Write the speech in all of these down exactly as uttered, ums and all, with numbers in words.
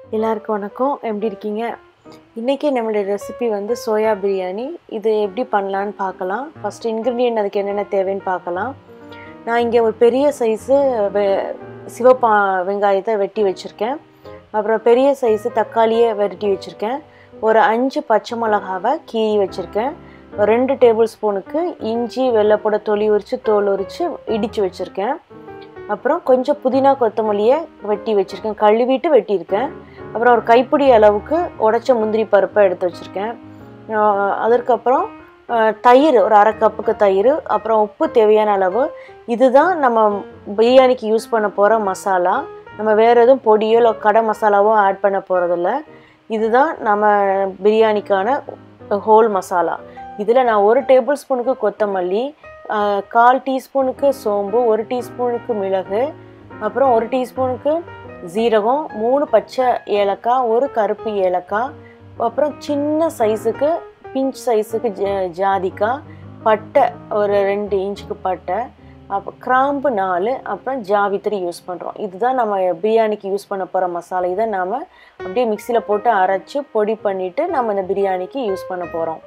எல்லாருக்கும் வணக்கம். எப்படி இருக்கீங்க? இன்றைக்கி நம்மளுடைய ரெசிபி வந்து சோயா பிரியாணி. இது எப்படி பண்ணலான்னு பார்க்கலாம். ஃபஸ்ட்டு இன்க்ரீடியன்ட் அதுக்கு என்னென்ன தேவைன்னு பார்க்கலாம். நான் இங்கே ஒரு பெரிய சைஸு வெ சிவப்பா வெங்காயத்தை வெட்டி வச்சுருக்கேன். அப்புறம் பெரிய சைஸு தக்காளியை வெட்டி வச்சுருக்கேன். ஒரு அஞ்சு பச்சை மிளகாவை கீறி வச்சுருக்கேன். ரெண்டு டேபிள் ஸ்பூனுக்கு இஞ்சி வெள்ளைப்பூட தொலி உரித்து தோல் உரித்து இடித்து வச்சுருக்கேன். அப்புறம் கொஞ்சம் புதினா கொத்தமல்லியை வெட்டி வச்சுருக்கேன், கழுவிட்டு வெட்டியிருக்கேன். அப்புறம் ஒரு கைப்பிடி அளவுக்கு உடைச்ச முந்திரி பருப்பை எடுத்து வச்சுருக்கேன். அதற்கப்புறம் தயிர், ஒரு அரை கப்புக்கு தயிர், அப்புறம் உப்பு தேவையான அளவு. இதுதான் நம்ம பிரியாணிக்கு யூஸ் பண்ண போகிற மசாலா. நம்ம வேறு எதுவும் பொடியோ இல்லை கடை மசாலாவோ ஆட் பண்ண போகிறதில்ல. இதுதான் நம்ம பிரியாணிக்கான ஹோல் மசாலா. இதில் நான் ஒரு டேபிள் ஸ்பூனுக்கு கொத்தமல்லி, கால் டீஸ்பூனுக்கு சோம்பு, ஒரு டீஸ்பூனுக்கு மிளகு, அப்புறம் ஒரு டீஸ்பூனுக்கு ஜீரகம், மூணு பச்சை ஏலக்காய், ஒரு கருப்பு ஏலக்காய், அப்புறம் சின்ன சைஸுக்கு பிஞ்ச் சைஸுக்கு ஜ ஜாதிக்காய், பட்டை ஒரு ரெண்டு இன்ச்சுக்கு பட்டை, அப்புறம் கிராம்பு நாலு, அப்புறம் ஜாவித்திரி யூஸ் பண்ணுறோம். இதுதான் நம்ம பிரியாணிக்கு யூஸ் பண்ண போகிற மசாலா. இதை நாம் அப்படியே மிக்சியில் போட்டு அரைச்சி பொடி பண்ணிவிட்டு நம்ம இந்த பிரியாணிக்கு யூஸ் பண்ண போகிறோம்.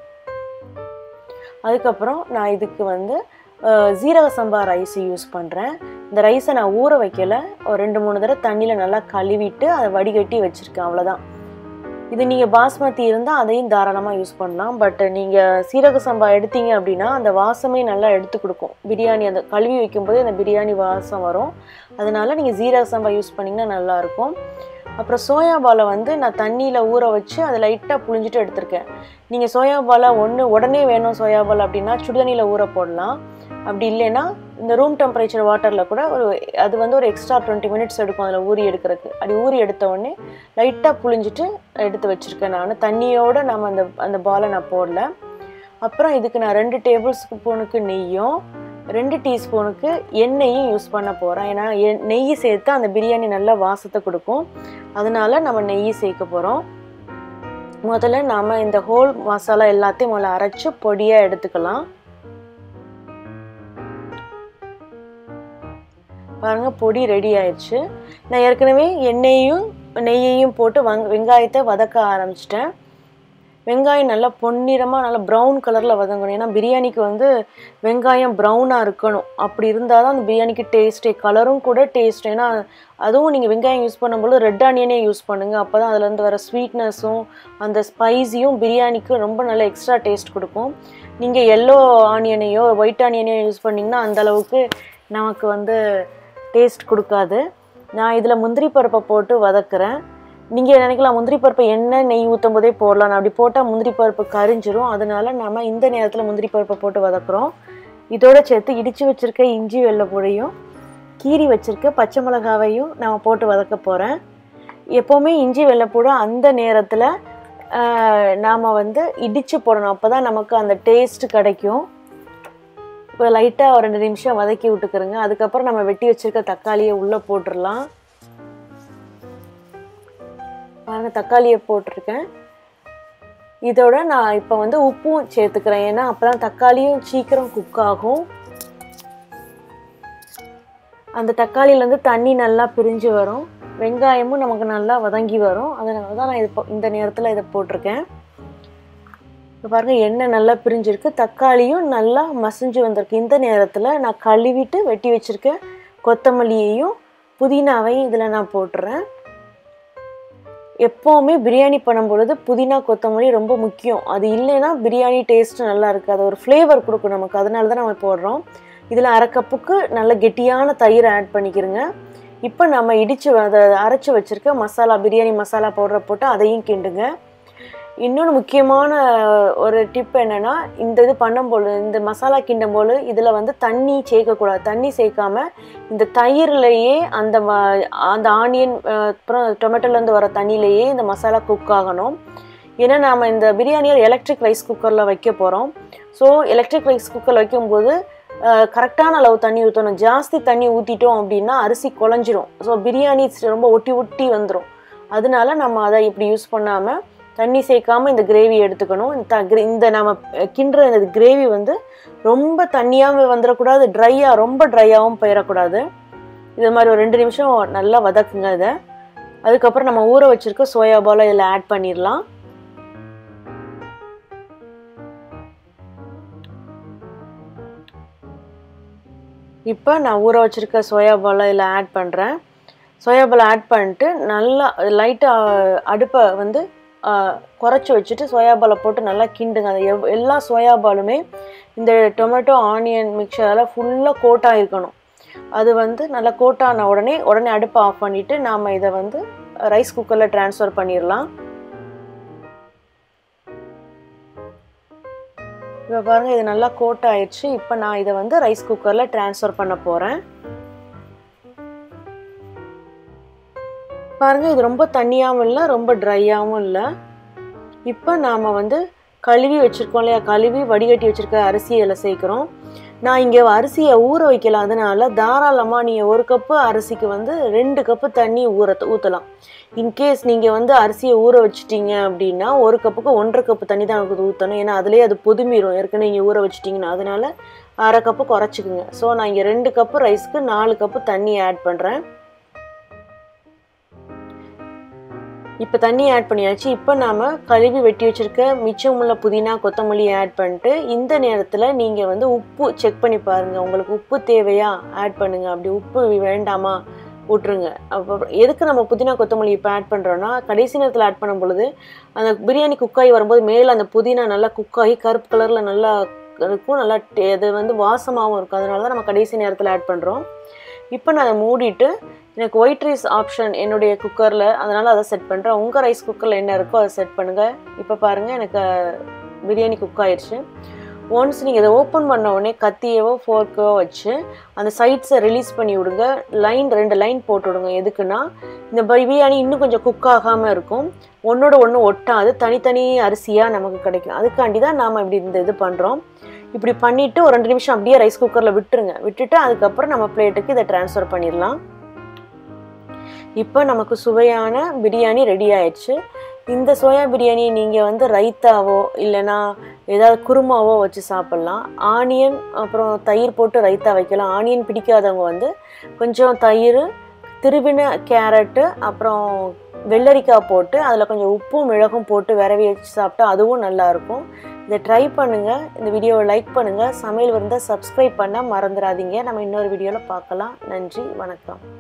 அதுக்கப்புறம் நான் இதுக்கு வந்து ஜீரக சம்பா ரைஸ் யூஸ் பண்ணுறேன். இந்த ரைஸை நான் ஊற வைக்கல, ஒரு ரெண்டு மூணு தடவை தண்ணியில் நல்லா கழுவிட்டு அதை வடிகட்டி வச்சுருக்கேன், அவ்வளோதான். இது நீங்கள் பாஸ்மதி இருந்தால் அதையும் தாராளமாக யூஸ் பண்ணலாம். பட் நீங்கள் சீரக சம்பா எடுத்தீங்க அப்படின்னா அந்த வாசமே நல்லா எடுத்து கொடுக்கும். பிரியாணி அந்த கழுவி வைக்கும்போது அந்த பிரியாணி வாசம் வரும். அதனால் நீங்கள் ஜீரக சம்பா யூஸ் பண்ணிங்கன்னா நல்லாயிருக்கும். அப்புறம் சோயா பாலை வந்து நான் தண்ணியில் ஊற வச்சு அதை லைட்டாக புழிஞ்சிட்டு எடுத்திருக்கேன். நீங்கள் சோயா பாலை ஒன்று உடனே வேணும் சோயா பால் அப்படின்னா சுடுதண்ணியில் ஊற போடலாம். அப்படி இல்லைன்னா இந்த ரூம் டெம்பரேச்சர் வாட்டரில் கூட ஒரு அது வந்து ஒரு எக்ஸ்ட்ரா டுவெண்ட்டி மினிட்ஸ் எடுக்கும் அதில் ஊறி எடுக்கிறதுக்கு. அப்படி ஊறி எடுத்த உடனே லைட்டாக புழிஞ்சிட்டு எடுத்து வச்சுருக்கேன். நான் தண்ணியோடு நம்ம அந்த அந்த பாலை நான் போடல. அப்புறம் இதுக்கு நான் ரெண்டு டேபிள் ஸ்பூனுக்கு நெய்யும் ரெண்டு டீஸ்பூனுக்கு எண்ணெயும் யூஸ் பண்ண போகிறேன். ஏன்னா எ நெய் சேர்த்து அந்த பிரியாணி நல்லா வாசத்தை கொடுக்கும். அதனால் நம்ம நெய் சேர்க்க போகிறோம். முதல்ல நாம் இந்த ஹோல் மசாலா எல்லாத்தையும் முதல்ல அரைச்சி பொடியாக எடுத்துக்கலாம். பாருங்கள், பொடி ரெடி ஆயிடுச்சு. நான் ஏற்கனவே எண்ணெயையும் நெய்யையும் போட்டு வங் வெங்காயத்தை வதக்க ஆரம்பிச்சிட்டேன். வெங்காயம் நல்லா பொன்னிறமாக நல்லா ப்ரௌன் கலரில் வதங்கணும். ஏன்னா பிரியாணிக்கு வந்து வெங்காயம் ப்ரௌனாக இருக்கணும். அப்படி இருந்தால் தான் அந்த பிரியாணிக்கு டேஸ்ட்டே, கலரும் கூட டேஸ்ட். ஏன்னா அதுவும் நீங்கள் வெங்காயம் யூஸ் பண்ணும்போது ரெட் ஆனியனே யூஸ் பண்ணுங்கள். அப்போ தான் அதுலேருந்து வர ஸ்வீட்னஸும் அந்த ஸ்பைஸியும் பிரியாணிக்கு ரொம்ப நல்ல எக்ஸ்ட்ரா டேஸ்ட் கொடுக்கும். நீங்கள் எல்லோ ஆனியனையோ ஒயிட் ஆனியனையோ யூஸ் பண்ணிங்கன்னா அந்தளவுக்கு நமக்கு வந்து டேஸ்ட் கொடுக்காது. நான் இதில் முந்திரி பருப்பை போட்டு வதக்குறேன். நீங்கள் நினைக்கலாம் முந்திரி பருப்பை எண்ணெய் நெய் ஊற்றும் போதே போடலாம். அப்படி போட்டால் முந்திரி பருப்பு கரிஞ்சிரும். அதனால நம்ம இந்த நேரத்தில் முந்திரி பருப்பை போட்டு வதக்குறோம். இதோடு சேர்த்து இடித்து வச்சுருக்க இஞ்சி வெள்ளைப்பூடையும் கீரி வச்சுருக்க பச்சை மிளகாவையும் நான் போட்டு வதக்க போகிறேன். எப்போவுமே இஞ்சி வெள்ளைப்பூடை அந்த நேரத்தில் நாம் வந்து இடித்து போடணும். அப்போ தான் நமக்கு அந்த டேஸ்ட்டு கிடைக்கும். இப்போ லைட்டாக ஒரு ரெண்டு நிமிஷம் வதக்கி விட்டுக்கிறோங்க. அதுக்கப்புறம் நம்ம வெட்டி வச்சுருக்க தக்காளியை உள்ளே போட்டுடலாம். பாருங்கள், தக்காளியை போட்டிருக்கேன். இதோட நான் இப்போ வந்து உப்பும் சேர்த்துக்கிறேன். ஏன்னா அப்போ தான் தக்காளியும் சீக்கிரம் குக் ஆகும். அந்த தக்காளியிலேருந்து தண்ணி நல்லா பிரிஞ்சு வரும். வெங்காயமும் நமக்கு நல்லா வதங்கி வரும். அதனால தான் நான் இது இந்த நேரத்தில் இதை போட்டிருக்கேன். இப்போ பாருங்கள், எண்ணெய் நல்லா பிரிஞ்சிருக்கு, தக்காளியும் நல்லா மசிஞ்சு வந்திருக்கு. இந்த நேரத்தில் நான் கழுவிட்டு வெட்டி வச்சுருக்கேன் கொத்தமல்லியையும் புதினாவையும் இதில் நான் போட்டுறேன். எப்போவுமே பிரியாணி பண்ணும்பொழுது புதினா கொத்தமல்லி ரொம்ப முக்கியம். அது இல்லைன்னா பிரியாணி டேஸ்ட்டு நல்லா இருக்குது. அது ஒரு ஃப்ளேவர் கொடுக்கும் நமக்கு. அதனால தான் நம்ம போடுறோம். இதில் அரை கப்புக்கு நல்ல கெட்டியான தயிர் ஆட் பண்ணிக்கிறோங்க. இப்போ நம்ம இடித்து அதை அரைச்சி வச்சுருக்க மசாலா, பிரியாணி மசாலா பவுடரை போட்டு அதையும் கிண்டுங்க. இன்னொன்று முக்கியமான ஒரு டிப் என்னென்னா, இந்த இது பண்ணும்போது இந்த மசாலா கிண்டும்போது இதில் வந்து தண்ணி சேர்க்கக்கூடாது. தண்ணி சேர்க்காம இந்த தயிர்லேயே அந்த அந்த ஆனியன் அப்புறம் டொமேட்டோலேருந்து வர தண்ணியிலேயே இந்த மசாலா குக் ஆகணும். ஏன்னா நாம் இந்த பிரியாணியை எலக்ட்ரிக் ரைஸ் குக்கரில் வைக்க போகிறோம். ஸோ எலக்ட்ரிக் ரைஸ் குக்கரில் வைக்கும்போது கரெக்டான அளவு தண்ணி ஊற்றணும். ஜாஸ்தி தண்ணி ஊற்றிட்டோம் அப்படின்னா அரிசி குழஞ்சிரும். ஸோ பிரியாணி ரொம்ப ஒட்டி ஒட்டி வந்துடும். அதனால நம்ம அதை இப்படி யூஸ் பண்ணாமல் தண்ணி சேர்க்காமல் இந்த கிரேவி எடுத்துக்கணும். இந்த இந்த நம்ம கிண்டுற இந்த கிரேவி வந்து ரொம்ப தண்ணியாகவும் வந்துடக்கூடாது, ட்ரையாக ரொம்ப ட்ரையாகவும் போயிடக்கூடாது. இது மாதிரி ஒரு ரெண்டு நிமிஷம் நல்லா வதக்குங்க. இதை அதுக்கப்புறம் நம்ம ஊற வச்சுருக்க சோயா பாலை இதில் ஆட் பண்ணிடலாம். இப்போ நான் ஊற வச்சுருக்க சோயா பாலை இதில் ஆட் பண்ணுறேன். சோயா பாலை ஆட் பண்ணிட்டு நல்லா லைட்டாக அடுப்பை வந்து குறைச்சி வச்சுட்டு சோயா பாலை போட்டு நல்லா கிண்டுங்க. அது எவ் எல்லா சோயா பாலுமே இந்த டொமேட்டோ ஆனியன் மிக்சரால் ஃபுல்லாக கோட்டாக இருக்கணும். அது வந்து நல்லா கோட்டான உடனே உடனே அடுப்பை ஆஃப் பண்ணிவிட்டு நாம் இதை வந்து ரைஸ் குக்கரில் ட்ரான்ஸ்ஃபர் பண்ணிடலாம். இப்போ பாருங்கள், இது நல்லா கோட் ஆயிடுச்சு. இப்போ நான் இதை வந்து ரைஸ் குக்கரில் ட்ரான்ஸ்ஃபர் பண்ண போகிறேன். பாருங்கள், இது ரொம்ப தண்ணியாகவும் இல்லை, ரொம்ப ட்ரையாகவும் இல்லை. இப்போ நாம் வந்து கழுவி வச்சுருக்கோம் இல்லையா, கழுவி வடிகட்டி வச்சுருக்க அரிசியை இதில் சேர்க்குறோம். நான் இங்கே அரிசியை ஊற வைக்கல, அதனால தாராளமாக நீங்கள் ஒரு கப்பு அரிசிக்கு வந்து ரெண்டு கப்பு தண்ணி ஊற ஊற்றலாம். இன்கேஸ் நீங்கள் வந்து அரிசியை ஊற வச்சிட்டிங்க அப்படின்னா ஒரு கப்புக்கு ஒன்றரை கப்பு தண்ணி தான் எனக்கு ஊற்றணும். ஏன்னா அதிலே அது பொதுமிரும் ஏற்கனவே நீங்கள் ஊற வச்சிட்டிங்கன்னா, அதனால் அரை கப்பு குறைச்சிக்குங்க. ஸோ நான் இங்கே ரெண்டு கப்பு ரைஸ்க்கு நாலு கப்பு தண்ணி ஆட் பண்ணுறேன். இப்போ தண்ணி ஆட் பண்ணியாச்சு. இப்போ நாம் கழுவி வெட்டி வச்சுருக்க மிச்சமுள்ள புதினா கொத்தமல்லி ஆட் பண்ணிட்டு இந்த நேரத்தில் நீங்கள் வந்து உப்பு செக் பண்ணி பாருங்கள். உங்களுக்கு உப்பு தேவையா ஆட் பண்ணுங்கள், அப்படி உப்பு வேண்டாமா விட்ருங்க. அப்போ எதுக்கு நம்ம புதினா கொத்தமல்லி இப்போ ஆட் பண்ணுறோன்னா, கடைசி நேரத்தில் ஆட் பண்ணும் பொழுது அந்த பிரியாணி குக்காகி வரும்போது மேலே அந்த புதினா நல்லா குக்காகி கருப்பு கலரில் நல்லா இருக்கும், நல்லா அது வந்து வாசமாகவும் இருக்கும். அதனால தான் நம்ம கடைசி நேரத்தில் ஆட் பண்ணுறோம். இப்போ நான் அதை மூடிட்டு எனக்கு ஒயிட் ரைஸ் ஆப்ஷன் என்னுடைய குக்கரில், அதனால் அதை செட் பண்ணுறேன். உங்கள் ரைஸ் குக்கரில் என்ன இருக்கோ அதை செட் பண்ணுங்கள். இப்போ பாருங்கள், எனக்கு பிரியாணி குக் ஆயிடுச்சு. ஒன்ஸ் நீங்கள் இதை ஓப்பன் பண்ண உடனே கத்தியவோ ஃபோர்க்கோ வச்சு அந்த சைட்ஸை ரிலீஸ் பண்ணி விடுங்க. லைன் ரெண்டு லைன் போட்டு விடுங்க. எதுக்குன்னா இந்த பிரியாணி இன்னும் கொஞ்சம் குக் ஆகாமல் இருக்கும், ஒன்றோட ஒன்று ஒட்டாது, தனித்தனி அரிசியாக நமக்கு கிடைக்கும். அதுக்காண்டி தான் நாம் இப்படி இந்த இது பண்ணுறோம். இப்படி பண்ணிவிட்டு ஒரு ரெண்டு நிமிஷம் அப்படியே ரைஸ் குக்கரில் விட்டுருங்க. விட்டுட்டு அதுக்கப்புறம் நம்ம பிளேட்டுக்கு இதை ட்ரான்ஸ்ஃபர் பண்ணிடலாம். இப்போ நமக்கு சுவையான பிரியாணி ரெடி ஆயிடுச்சு. இந்த சோயா பிரியாணி நீங்கள் வந்து ரைத்தாவோ இல்லைனா ஏதாவது குருமாவோ வச்சு சாப்பிட்லாம். ஆனியன் அப்புறம் தயிர் போட்டு ரைத்தா வைக்கலாம். ஆனியன் பிடிக்காதவங்க வந்து கொஞ்சம் தயிர், திருவின கேரட்டு, அப்புறம் வெள்ளரிக்காய் போட்டு அதில் கொஞ்சம் உப்பும் மிளகும் போட்டு விரவி வச்சு சாப்பிட்டா அதுவும் நல்லாயிருக்கும். இதை ட்ரை பண்ணுங்கள். இந்த வீடியோவை லைக் பண்ணுங்கள். சமையல் விருந்தை சப்ஸ்கிரைப் பண்ண மறந்துடாதீங்க. நம்ம இன்னொரு வீடியோவில் பார்க்கலாம். நன்றி, வணக்கம்.